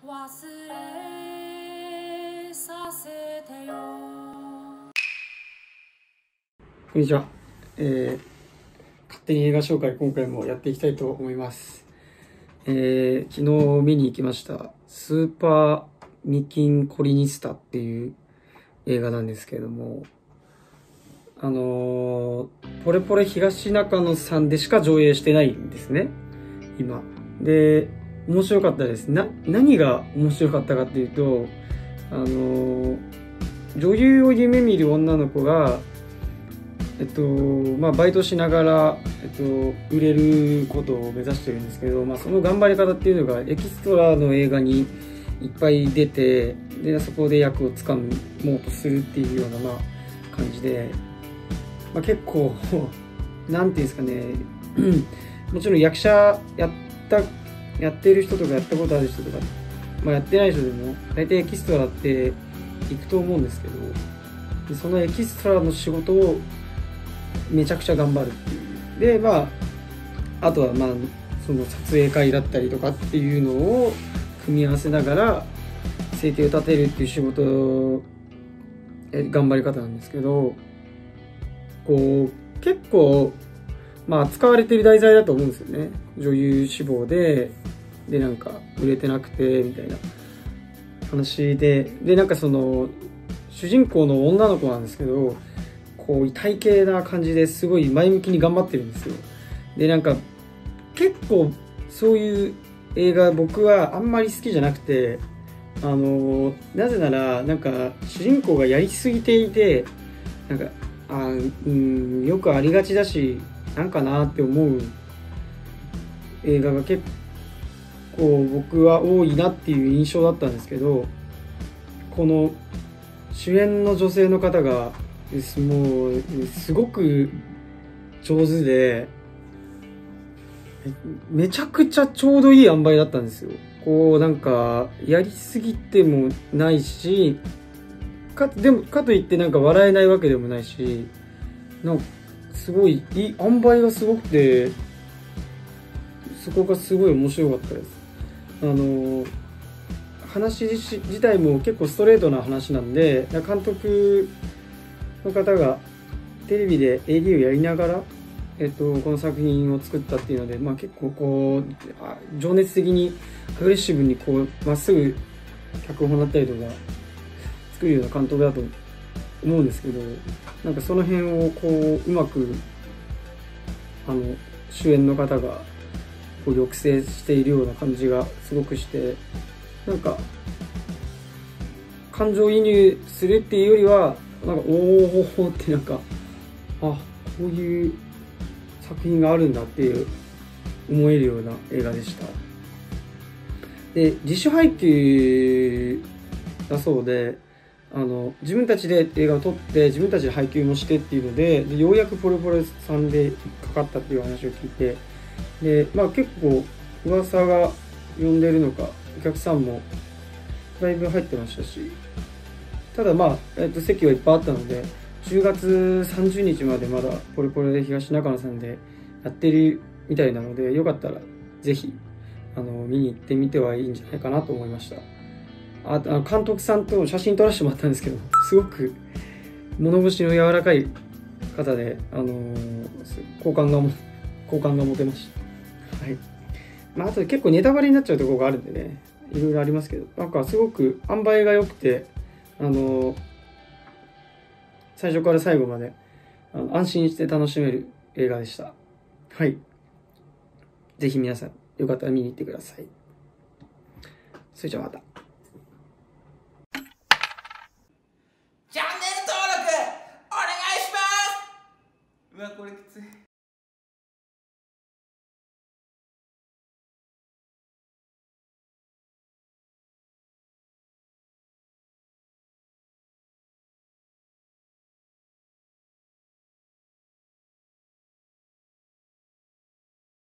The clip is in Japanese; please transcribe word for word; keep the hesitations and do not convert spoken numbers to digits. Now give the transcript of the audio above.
忘れさせてよ。 こんにちは、えー、勝手に映画紹介今回もやっていきたいと思います。えー、昨日見に行きましたスーパーミキンコリニスタっていう映画なんですけれども、あのー、ポレポレ東中野さんでしか上映してないんですね、今。で、面白かったです。な、何が面白かったかっていうと、あのー、女優を夢見る女の子が、えっと、まあ、バイトしながら、えっと、売れることを目指してるんですけど、まあ、その頑張り方っていうのが、エキストラの映画にいっぱい出て、で、そこで役をつかもうとするっていうような、まあ、感じで、まあ、結構、なんていうんですかね、もちろん役者やった、やってる人とかやったことある人とか、まあ、やってない人でも、大体エキストラって行くと思うんですけど、でそのエキストラの仕事をめちゃくちゃ頑張るっていう。で、まあ、あとはまあ、その撮影会だったりとかっていうのを組み合わせながら、生計を立てるっていう仕事、え頑張り方なんですけど、こう、結構、まあ、使われてる題材だと思うんですよね。女優志望で、で、なんか、売れてなくて、みたいな話で、で、なんかその、主人公の女の子なんですけど、こう、体型な感じですごい前向きに頑張ってるんですよ。で、なんか、結構、そういう映画、僕はあんまり好きじゃなくて、あの、なぜなら、なんか、主人公がやりすぎていて、なんか、あうん、よくありがちだし、なんかなって思う映画が結構僕は多いなっていう印象だったんですけど、この主演の女性の方がもうすごく上手で、めちゃくちゃちょうどいい塩梅だったんですよ。こうなんかやりすぎてもないし、かでもかといってなんか笑えないわけでもないし、なんかすごいいい塩梅がすごくて、そこがすごい面白かったです。あの話自体も結構ストレートな話なんで、監督の方がテレビで エーディー をやりながら、えっと、この作品を作ったっていうので、まあ、結構こう情熱的にアグレッシブにこうまっすぐ脚本だったりとか作るような監督だと思うんですけど、なんかその辺をこううまくあの主演の方がこう抑制しているような感じがすごくして、なんか感情移入するっていうよりはなんかおおってなんか、あ、こういう作品があるんだっていう思えるような映画でした。で、自主配給だそうで、あの自分たちで映画を撮って自分たちで配給もしてっていうので、でようやくポレポレさんでかかったっていう話を聞いて、で、まあ結構噂が呼んでるのか、お客さんもだいぶ入ってましたし、ただまあ、えっと、席はいっぱいあったので、じゅうがつさんじゅうにちまでまだポレポレ東中野さんでやってるみたいなので、よかったらぜひあの見に行ってみてはいいんじゃないかなと思いました。あ、あの監督さんと写真撮らせてもらったんですけど、すごく物腰の柔らかい方で、あのー、好感がも好感が持てました。はい。まあ、あと結構ネタバレになっちゃうところがあるんでね、いろいろありますけど、なんかすごく塩梅が良くて、あのー、最初から最後まであの安心して楽しめる映画でした。はい。ぜひ皆さん、よかったら見に行ってください。それじゃあまた。 チャンネル登録お願いします。うわ、これきつい。